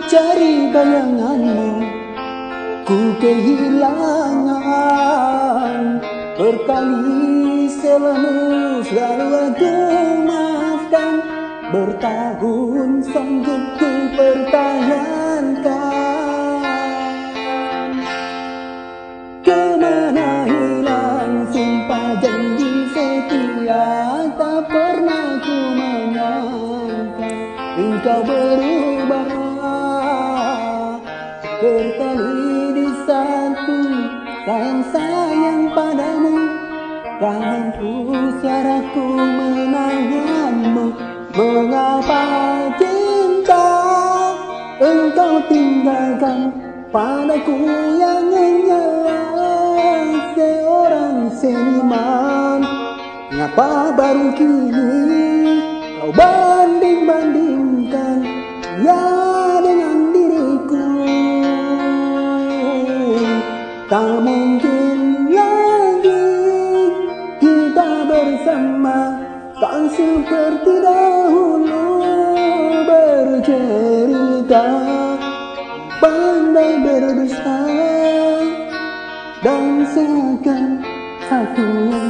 cari bayanganmu, ku kehilangan. Berkali selalu selalu aku maafkan, bertahun sanggup ku pertahankan. Kemana hilang sumpah janji setia, tak pernah ku menyangka engkau berubah. Berkali di satu sayang padamu, tak mampu suaraku menahanmu. Mengapa cinta engkau tinggalkan padaku yang hanyalah seorang seniman? Mengapa baru kini kau banding-bandingkan dia dengan diriku? Tak mungkin lagi kita bersama, tak seperti dahulu bercerita. Pandai berdusta dan seakan aku yang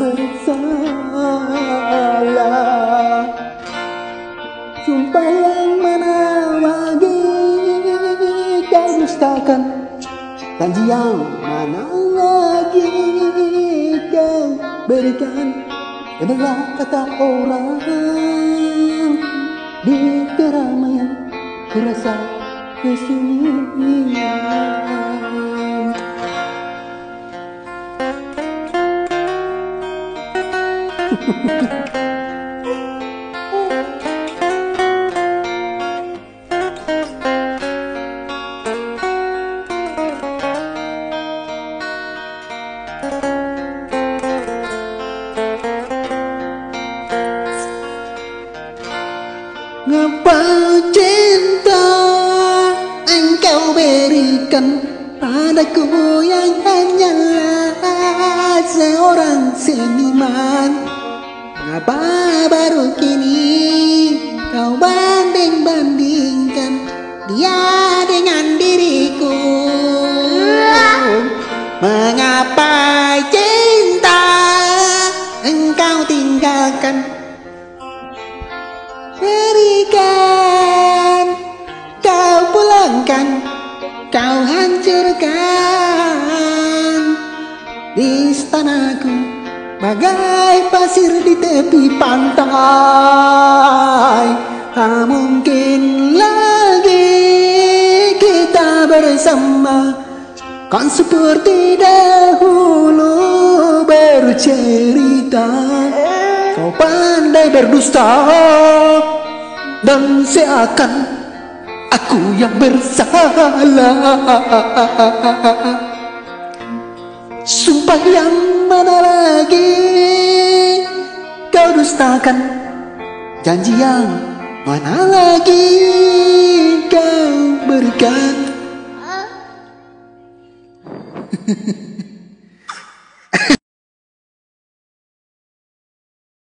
bersalah. Sumpah yang mana lagi kau dustakan, janji yang mana lagi kau berikan. Adalah kata orang di keramaian, ku rasa kesunyian. Ngapa cinta engkau berikan padaku yang hanyalah seorang seniman? Ngapa baru kini kau banding-bandingkan dia dengan diriku? Mengapa cinta engkau tinggalkan? Berikan, kau pulangkan, kau hancurkan di istanaku bagai pasir di tepi pantai. Tak mungkin lagi kita bersama, kan seperti dahulu bercerita. Kau pandai berdusta dan seakan aku yang bersalah. Sumpah yang mana lagi kau dustakan, janji yang mana lagi kau berikan.